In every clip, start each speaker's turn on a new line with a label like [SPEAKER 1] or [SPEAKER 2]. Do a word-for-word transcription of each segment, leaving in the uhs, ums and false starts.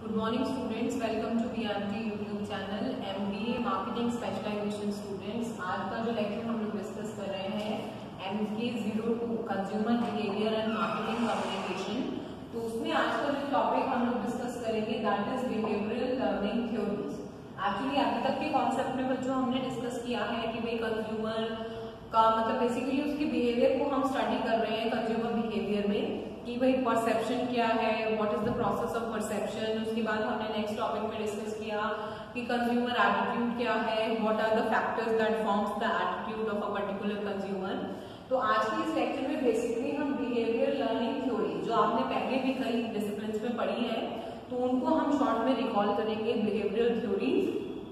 [SPEAKER 1] Good morning students, welcome to BRT YouTube channel. MBA marketing specialisation students, आज का जो lecture हम लोग डिस्कस कर रहे हैं MK zero two consumer behaviour and marketing communication. तो उसमें आज का जो टॉपिक हम लोग डिस्कस करेंगे that is behavioural learning theories. Actually अभी तक के कॉन्सेप्ट में बच्चों हमने डिस्कस किया है कि भाई कंज्यूमर का मतलब बेसिकली उसके बिहेवियर को हम स्टडी कर रहे हैं कंज्यूमर बिहेवियर में कि भाई परसेप्शन क्या है, what is the process of perception. उसके बाद हमने नेक्स्ट टॉपिक में डिस्कस किया कि कंज्यूमर एटीट्यूड क्या है, what are the factors that forms the attitude of a particular consumer. तो आज के इस लेक्चर में बेसिकली हम बिहेवियर लर्निंग थ्योरी जो आपने पहले भी कई डिसिप्लिन्स में पढ़ी है तो उनको हम शॉर्ट में रिकॉल करेंगे, बिहेवियर थ्योरीज।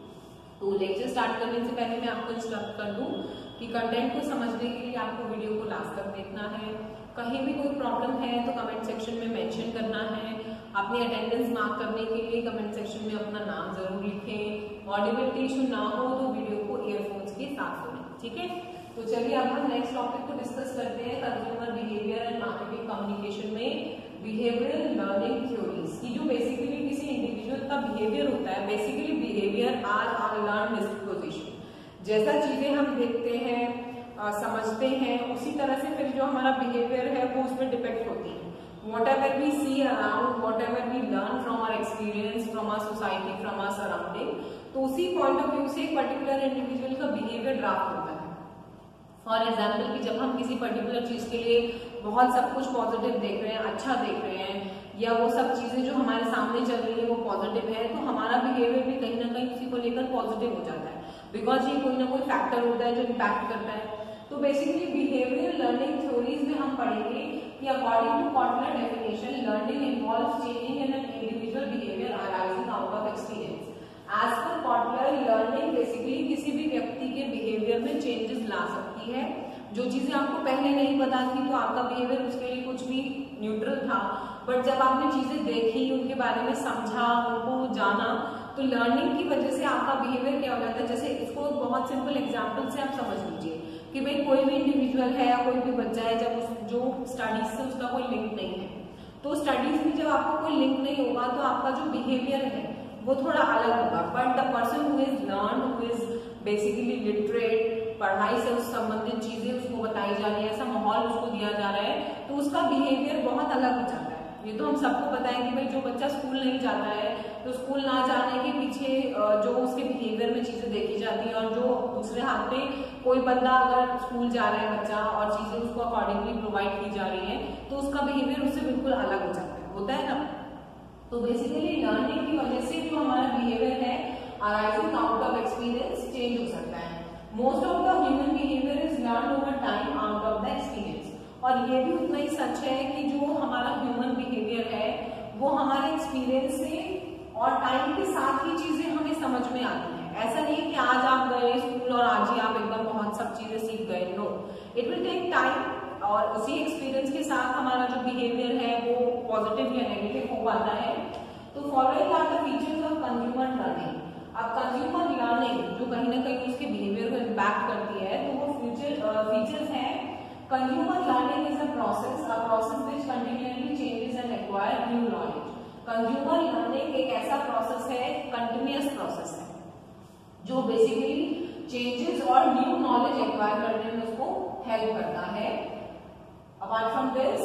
[SPEAKER 1] तो लेक्चर स्टार्ट करने से पहले मैं आपको इंस्ट्रक्ट कर दूं कि कंटेंट को समझने के लिए आपको वीडियो को लास्ट तक देखना है। कहीं भी कोई प्रॉब्लम है तो कमेंट सेक्शन में मेंशन करना है। अपनी अटेंडेंस मार्क करने के लिए कमेंट सेक्शन में अपना नाम जरूर लिखें। ऑडिबिलिटी इशू ना हो तो वीडियो को ईयरफोन्स के साथ सुनें, ठीक है। तो चलिए अब हम नेक्स्ट टॉपिक को डिस्कस करते हैं consumer behaviour and marketing communication में बिहेवियरल लर्निंग थ्योरीज की। जो बेसिकली किसी इंडिविजुअल का बिहेवियर होता है, basically behaviour are are learn disposition. जैसा चीजें हम देखते हैं आ, समझते हैं उसी तरह से फिर जो हमारा बिहेवियर है वो उसमें डिपेक्ट होती है। Whatever we see around, whatever we learn from our experience, from our society, from our surrounding, तो उसी पॉइंट ऑफ व्यू से एक पर्टिकुलर इंडिविजुअल का बिहेवियर ड्राफ्ट होता है। फॉर एग्जाम्पल कि जब हम किसी पर्टिकुलर चीज के लिए बहुत सब कुछ पॉजिटिव देख रहे हैं, अच्छा देख रहे हैं, या वो सब चीजें जो हमारे सामने चल रही है वो पॉजिटिव है, तो हमारा बिहेवियर भी कहीं ना कहीं उसी को लेकर पॉजिटिव हो जाता है, बिकॉज ये कोई ना कोई फैक्टर होता है जो इम्पैक्ट करता है। तो बेसिकली बिहेवियर लर्निंग थ्योरीज में हम पढ़ेंगे कि according to Kotler definition learning involves changing in an individual behaviour arising out of experience. As per Kotler learning basically किसी भी व्यक्ति के बिहेवियर में चेंजेस ला सकती है। जो चीजें आपको पहले नहीं पता थी तो आपका बिहेवियर उसके लिए कुछ भी न्यूट्रल था, बट जब आपने चीजें देखी, उनके बारे में समझा, उनको जाना, तो लर्निंग की वजह से आपका बिहेवियर क्या हो जाता है। जैसे इसको बहुत सिंपल एग्जांपल से आप समझ लीजिए कि भाई कोई भी इंडिविजुअल है या कोई भी बच्चा है, जब उस जो स्टडीज से उसका कोई लिंक नहीं है, तो स्टडीज में जब आपका कोई लिंक नहीं होगा तो आपका जो बिहेवियर है वो थोड़ा अलग होगा। But the person who is learn, who is basically literate, पढ़ाई से उस संबंधित चीजें उसको बताई जा रही है, ऐसा माहौल उसको दिया जा रहा है, तो उसका बिहेवियर बहुत अलग हो जाता है। ये तो हम सबको पता है कि भाई जो बच्चा स्कूल नहीं जाता है तो स्कूल ना जाने के पीछे जो उसके बिहेवियर में चीजें देखी जाती है, और जो दूसरे हाथ पे कोई बंदा अगर स्कूल जा रहा है बच्चा और चीजें उसको अकॉर्डिंगली प्रोवाइड की जा रही है तो उसका बिहेवियर उससे बिल्कुल अलग हो जाता है, होता है ना। तो बेसिकली लर्निंग की वजह से जो हमारा बिहेवियर है arising out of experience change हो सकता है। Most of the human behaviour is learn over time out of the experience. और ये भी उतना ही सच है कि जो हमारा ह्यूमन बिहेवियर है वो हमारे एक्सपीरियंस से और टाइम के साथ ही चीजें हमें समझ में आती हैं। ऐसा नहीं है कि आज आप गए स्कूल और आज ही आप एकदम बहुत सब चीजें सीख गए, no, it will take time. और उसी एक्सपीरियंस के साथ हमारा जो बिहेवियर है वो पॉजिटिव या नेगेटिव हो पाता है। तो following are the features of consumer learning. अब कंज्यूमर लर्निंग जो कहीं ना कहीं उसके बिहेवियर को इम्पैक्ट करती है तो वो फ्यूचर फीचर्स है। Consumer learning is a process a process which continuously changes and acquire new knowledge. Consumer learning एक ऐसा प्रोसेस है, कंटिन्यूअस प्रोसेस है, जो बेसिकली चेंजेस और न्यू नॉलेज एक्वायर करने में उसको हेल्प करता है। Apart from this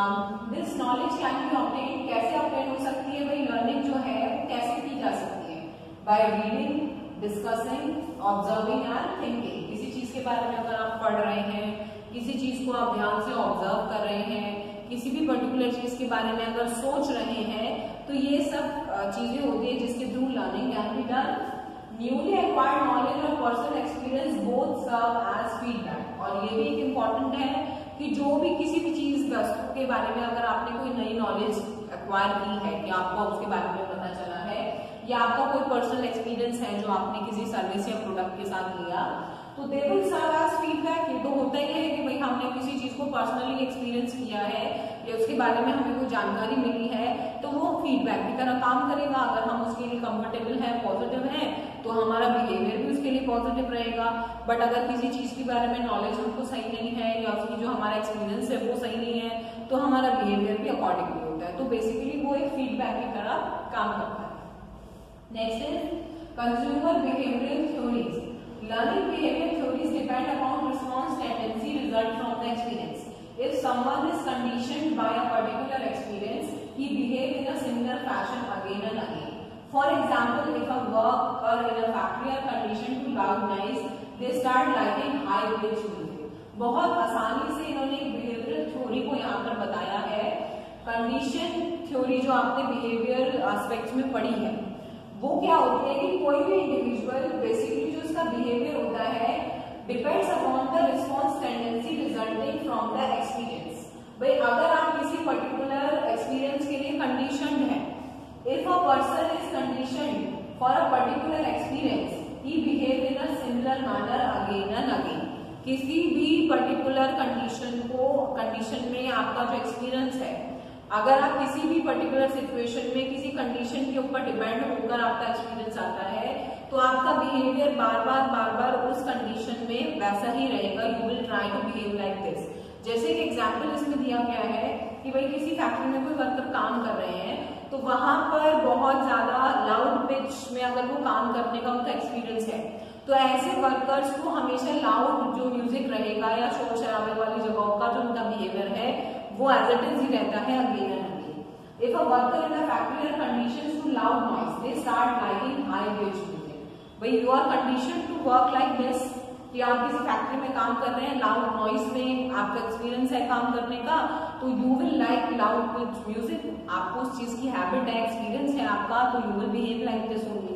[SPEAKER 1] this knowledge can be obtain. कैसे ऑब्टेन हो सकती है भाई लर्निंग जो है वो कैसे की जा सकती है? By reading, discussing, observing and thinking. किसी चीज के बारे में अगर आप पढ़ रहे हैं, किसी चीज को आप ध्यान से ऑब्जर्व कर रहे हैं, किसी भी पर्टिकुलर चीज के बारे में अगर सोच रहे हैं, तो ये सब चीजें होती है जिसके through learning can be done. Newly acquired knowledge और personal experience both serve as feedback. और ये भी एक इम्पॉर्टेंट है कि जो भी किसी भी चीज वस्तु के बारे में अगर आपने कोई नई नॉलेज एक्वायर की है कि आपको उसके बारे में पता चला है, या आपका कोई पर्सनल एक्सपीरियंस है जो आपने किसी सर्विस या प्रोडक्ट के साथ लिया, तो they will serve as feedback. ये तो होता ही है कि भाई हमने किसी चीज को पर्सनली एक्सपीरियंस किया है या उसके बारे में हमें कोई जानकारी मिली है, तो वो फीडबैक की तरह काम करेगा। अगर हम उसके लिए कंफर्टेबल है, पॉजिटिव है, तो हमारा बिहेवियर भी उसके लिए पॉजिटिव रहेगा। बट अगर किसी चीज के बारे में नॉलेज हमको सही नहीं है या उसकी जो हमारा एक्सपीरियंस है वो सही नहीं है तो हमारा बिहेवियर भी अकॉर्डिंगली होता है। तो बेसिकली वो एक फीडबैक की तरह काम करता है। Next is consumer behavioural theories. Learning behaviour theories depend upon response tendency result from the experience. If someone is conditioned by a particular experience, he behaves in a similar fashion again and again. For example, if a worker in a factory are conditioned to loud noise, they start liking high pitch music. बहुत आसानी से इन्होंने एक behavioural theory को यहाँ पर बताया है। कंडीशन थ्योरी जो आपने बिहेवियर एस्पेक्ट्स में पढ़ी है वो क्या होती है कि कोई भी इंडिविजुअल बेसिकली जो उसका बिहेवियर होता है depends upon the response tendency resulting from the experience. भाई अगर आप किसी पर्टिकुलर एक्सपीरियंस के लिए कंडीशनड है, if a person is conditioned for a particular experience he behave in a similar manner again and again. किसी भी पर्टिकुलर कंडीशन को कंडीशन में आपका जो एक्सपीरियंस है, अगर आप किसी भी पर्टिकुलर सिचुएशन में किसी कंडीशन के ऊपर डिपेंड होकर आपका एक्सपीरियंस आता है तो आपका बिहेवियर बार बार बार बार उस कंडीशन में वैसा ही रहेगा। You will try to behave like this. जैसे एक एग्जांपल इसमें दिया गया है कि भाई किसी फैक्ट्री में कोई वर्कर काम कर रहे हैं तो वहां पर बहुत ज्यादा लाउड पिच में अगर वो काम करने का उनका एक्सपीरियंस है तो ऐसे वर्कर्स को हमेशा लाउड जो म्यूजिक रहेगा या शोर शराबे वाली जगहों का जो उनका बिहेवियर है वो एज इट इज ही रहता है again and again. If a worker in the factory are conditioned to loud noise they start liking high pitch music. भाई you are conditioned to work like this कि आप किसी factory में काम कर रहे हैं, लाउड नॉइज में आपका एक्सपीरियंस है काम करने का तो you will like loud pitch music. आपको उस चीज की हैबिट है, एक्सपीरियंस है आपका, तो you will behave like this only.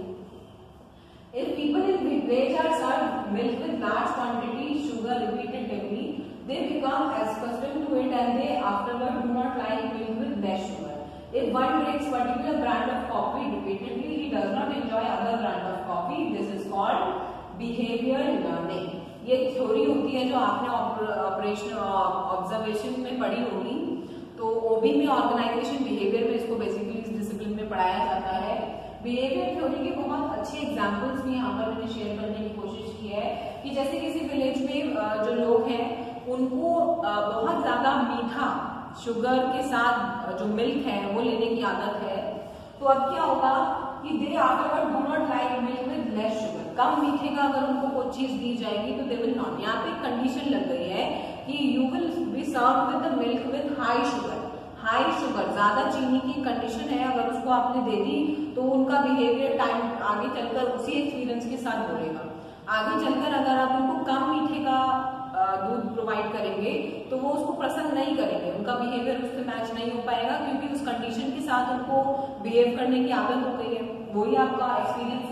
[SPEAKER 1] If people in village are served milk with large quantity sugar repeatedly, they become accustomed to it and they afterward do not like milk with less sugar. If one drinks particular brand of coffee repeatedly, he does not enjoy other brand of coffee. This is called behavioral learning. ये theory होती है जो आपने operation observation में पढ़ी होगी। तो ओबी में ऑर्गेनाइजेशन बिहेवियर में इसको बेसिकली इस डिसिप्लिन में पढ़ाया जाता है। बिहेवियर थ्योरी के बहुत अच्छे एग्जाम्पल्स भी यहाँ पर मैंने शेयर करने की कोशिश की है कि जैसे किसी विलेज में जो लोग हैं उनको बहुत ज्यादा मीठा शुगर के साथ जो मिल्क है वो लेने की आदत है। तो अब क्या होगा कि they afterward do not like milk with less sugar. कम मीठे का अगर उनको कोई चीज दी जाएगी तो दे विल नॉट। यहाँ पे कंडीशन लग गई है कि you will be serve with the milk with high sugar. High sugar ज्यादा चीनी की कंडीशन है, अगर उसको आपने दे दी तो उनका बिहेवियर टाइम आगे चलकर उसी एक्सपीरियंस के साथ बोलेगा। आगे चलकर अगर आप उनको कम मीठे का दूध प्रोवाइड करेंगे तो वो उसको पसंद नहीं करेंगे, उनका बिहेवियर उससे मैच नहीं हो पाएगा क्योंकि उस कंडीशन के साथ उनको बिहेव करने की आदत हो गई है। वही आपका एक्सपीरियंस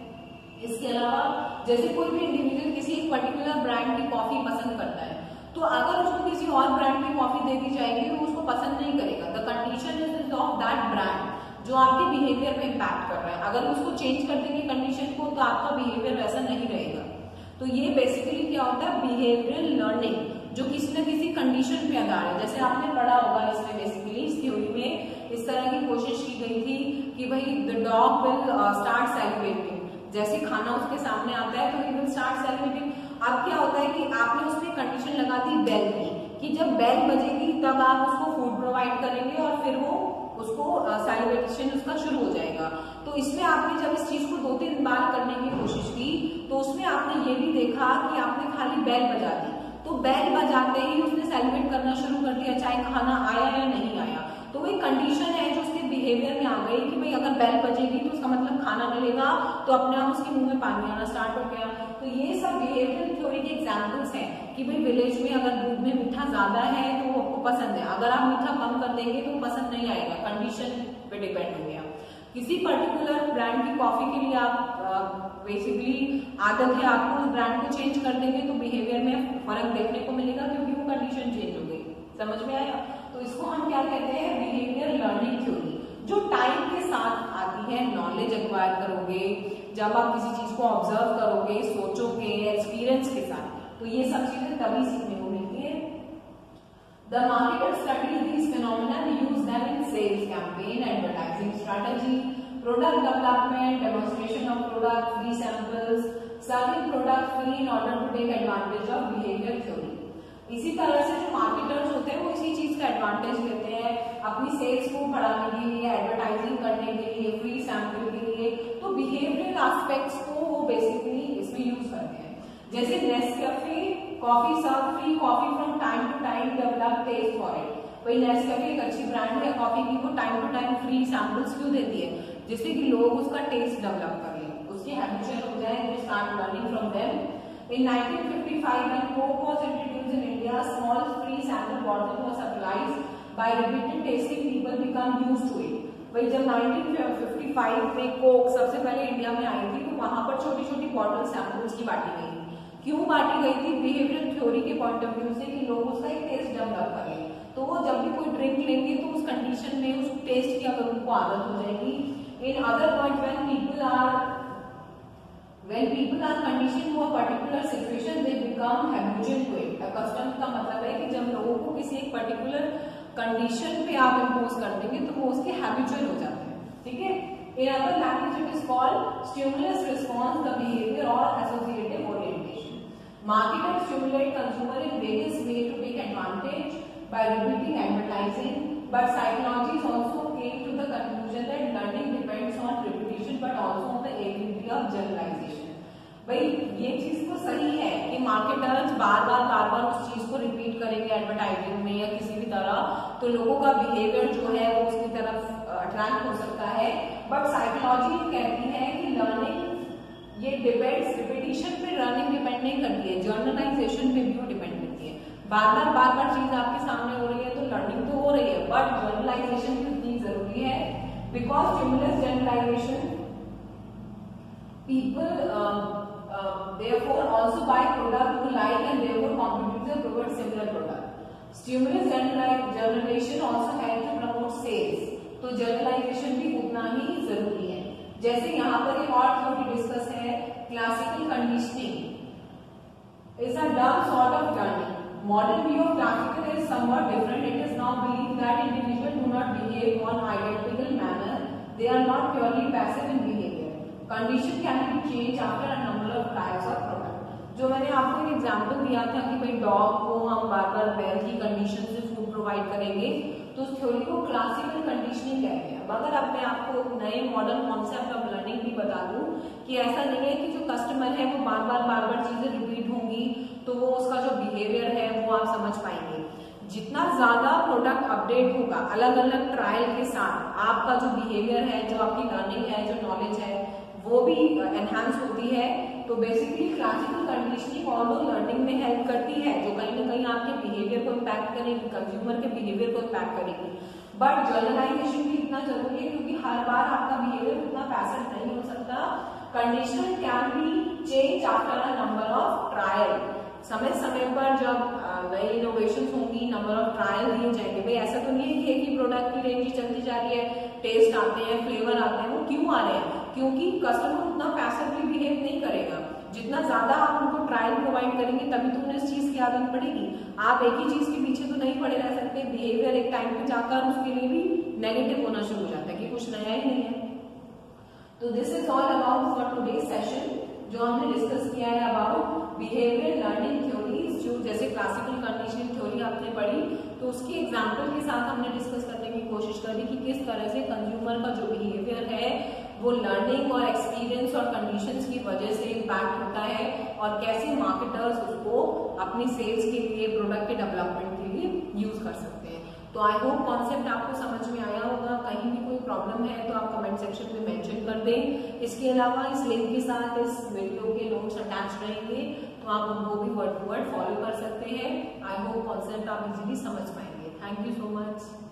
[SPEAKER 1] है। इसके अलावा जैसे कोई भी इंडिविजुअल किसी एक पर्टिकुलर ब्रांड की कॉफी पसंद करता है तो अगर उसको किसी और ब्रांड की कॉफी दे दी जाएगी तो उसको पसंद नहीं करेगा। The condition is of that brand जो आपके बिहेवियर में इम्पैक्ट कर रहा है। अगर उसको चेंज कर देंगे कंडीशन को तो आपका बिहेवियर वैसा नहीं रहेगा। तो ये बेसिकली क्या होता है बिहेवियरल लर्निंग जो किसी न किसी कंडीशन पे आधार है। जैसे आपने पढ़ा होगा इसमें बेसिकली इस थ्योरी में इस तरह की कोशिश की गई थी कि भाई the dog will start salivating. जैसे खाना उसके सामने आता है तो ही विल स्टार्ट सैलिवेटिंग। अब क्या होता है कि आपने उसमें कंडीशन लगा दी बेल की कि जब बेल बजेगी तब आप उसको फूड प्रोवाइड करेंगे और फिर वो उसको सैलिवेशन uh, उसका शुरू हो जाएगा। तो इसमें आपने जब इस चीज को दो तीन बार करने की कोशिश की तो उसमें आपने ये भी देखा कि आपने खाली बेल बजा दी तो बेल बजाते ही उसने सैलिवेट करना शुरू कर दिया चाहे खाना आया या नहीं आया। तो वो एक कंडीशन है जो उसके बिहेवियर में आ गई कि भाई अगर बेल बजेगी तो उसका मतलब खाना मिलेगा, तो अपने आप उसके मुंह में पानी आना स्टार्ट हो गया। तो ये सब बिहेवियरल थ्योरी के एग्जांपल्स हैं कि भाई विलेज में अगर दूध में मीठा ज्यादा है तो वो आपको पसंद है, अगर आप मीठा कम कर देंगे तो पसंद नहीं आएगा, कंडीशन पे डिपेंड हो गया। किसी पर्टिकुलर ब्रांड की कॉफी के लिए आप बेसिकली आदत है आपको उस ब्रांड को चेंज कर देंगे तो बिहेवियर में फर्क देखने को मिलेगा क्योंकि वो कंडीशन चेंज हो गई। समझ में आया? तो इसको हम क्या कहते हैं बिहेवियर लर्निंग थ्योरी, जो टाइम के साथ आती है। नॉलेज एक्वायर करोगे जब आप किसी चीज को ऑब्जर्व करोगे, सोचोगे एक्सपीरियंस के साथ, तो ये सब चीजें तभी सीखने को मिलती है। The marketer studies these phenomena and use them in sales campaign, advertising strategy, product development, demonstration of product, free samples, serving product free in order to take advantage of behavior theory. इसी तरह से जो marketers होते हैं वो इसी चीज का एडवांटेज लेते हैं अपनी सेल्स को बढ़ाने के लिए, एडवर्टाइजिंग करने के लिए, फ्री सैंपल के लिए, तो बिहेवियरल एस्पेक्ट्स को वो बेसिकली इसमें यूज करते हैं। जैसे Nescafe coffee serve free coffee from time to time develop taste for it. वही नेस्कैफे एक अच्छी ब्रांड है कॉफी की, वो time to time free samples क्यों देती है, जिससे कि लोग उसका टेस्ट डेवलप कर लें, उसके हैबिचुअल हो जाए, they start learning from them. In nineteen fifty-five, when Coke was introduced in India, small free sample bottle was supplied. By repeated tasting, people become used to it. वही जब nineteen fifty-five में Coke सबसे पहले India में आई थी तो वहां पर छोटी छोटी बॉटल सैंपल्स की बांटी गई। क्यों बांटी गई थी? बिहेवियर थ्योरी के पॉइंट ऑफ व्यू से कि लोग उसका एक टेस्ट डेवलप करें, तो वो जब भी कोई ड्रिंक लेंगे तो उस कंडीशन में उस टेस्ट की अगर उनको आदत हो जाएगी। In other words, when people are When people are conditioned to a particular situation, they become habitual to it. Accustomed का मतलब है कि जब लोगों को किसी एक पर्टिकुलर कंडीशन पे आप इम्पोज कर देंगे तो वो उसके हैबिचुअल हो जाते हैं, ठीक है। In other language it is called stimulus response, the behavior or associative orientation. Marketers stimulate consumer in various ways to take advantage by repeating advertising, but psychology also came to the conclusion that learning depends on repetition but also on the ability of generalization. भाई ये चीज तो सही है कि marketers बार बार बार बार उस चीज को रिपीट करेंगे एडवर्टाइजिंग में या किसी भी तरह, तो लोगों का बिहेवियर जो है वो उसकी तरफ अट्रैक्ट हो सकता है। बट साइकोलॉजी कहती है कि लर्निंग ये डिपेंड्स, रिपीटिशन पे लर्निंग डिपेंड नहीं करती है, जर्नलाइजेशन पे भी वो डिपेंड करती है। बार बार बार बार चीज आपके सामने हो रही है तो लर्निंग तो हो रही है, बट जर्नलाइजेशन भी उतनी जरूरी है। Because stimulus generalization people uh, uh, therefore also buy product who like and therefore competitors provide similar product. Stimulus generalization also help to promote sales, तो generalization भी उतना ही जरूरी है। जैसे यहाँ पर एक और थ्योरी डिस्कस है, classical conditioning is a dumb sort of learning. Modern view of classical is somewhat different. It is now believed that individuals do not behave on identical manner. They are not purely passive in behavior. Condition can be changed after a number of trials of product. जो मैंने आपको एक example दिया था कि भाई dog को हम बार बार वेल की कंडीशन से फूड प्रोवाइड करेंगे, तो उस थ्योरी को क्लासिकल कंडीशनिंग कहते हैं। अगर अब मैं आपको एक नए मॉडर्न कॉन्सेप्ट ऑफ लर्निंग भी बता दूं कि ऐसा नहीं है कि जो कस्टमर है वो बार बार बार बार चीजें रिपीट होंगी तो वो उसका जो बिहेवियर है वो आप समझ पाएंगे। जितना ज्यादा प्रोडक्ट अपडेट होगा अलग अलग ट्रायल के साथ, आपका जो बिहेवियर है, जो आपकी लर्निंग है, जो नॉलेज है, वो भी एनहांस होती है। तो basically classical conditioning although learning में हेल्प करती है, जो कहीं ना कहीं आपके बिहेवियर को इम्पैक्ट करेगी, कंज्यूमर के बिहेवियर को इम्पैक्ट करेगी। बट जर्नलाइजेशन भी इतना जरूरी है क्योंकि हर बार आपका बिहेवियर उतना पैसिव नहीं हो सकता। Conditional can be change after a number of trial. समय समय पर जब नई इनोवेशन होंगी, नंबर ऑफ ट्रायल दिए जाएंगे। भाई ऐसा तो नहीं है कि एक ही प्रोडक्ट की रेंज चलती जा रही है, टेस्ट आते हैं, फ्लेवर आते हैं। वो क्यों आ रहे हैं? क्योंकि कस्टमर उतना पैसिवली बिहेव नहीं करेगा। जितना ज्यादा आप उनको ट्रायल प्रोवाइड करेंगे तभी तो उन्हें इस चीज की आदत पड़ेगी। आप एक ही चीज के पीछे तो नहीं पड़े रह सकते। बिहेवियर एक टाइम पे जाकर उसके लिए भी नेगेटिव होना शुरू हो जाता है कि कुछ नया ही नहीं है। तो this is all about for today session, जो हमने डिस्कस किया है अबाउट बिहेवियर लर्निंग थ्योरीज। जो जैसे क्लासिकल कंडीशनिंग थ्योरी आपने पढ़ी तो उसकी एग्जाम्पल के साथ हमने डिस्कस करने की कोशिश करी कि किस तरह से कंज्यूमर का जो बिहेवियर है वो लर्निंग और एक्सपीरियंस और कंडीशंस की वजह से इम्पैक्ट होता है और कैसे मार्केटर्स उसको अपनी सेल्स के लिए, प्रोडक्ट के डेवलपमेंट के लिए यूज कर सकते हैं। तो आई होप कॉन्सेप्ट आपको समझ में आया होगा। कहीं भी कोई प्रॉब्लम है तो आप कमेंट सेक्शन में मेंशन कर दें। इसके अलावा इस लिंक के साथ इस वीडियो के नोट्स अटैच रहेंगे तो आप उनको भी वर्ड टू वर्ड फॉलो कर सकते हैं। आई होप कॉन्सेप्ट आप इजीली समझ पाएंगे। Thank you so much.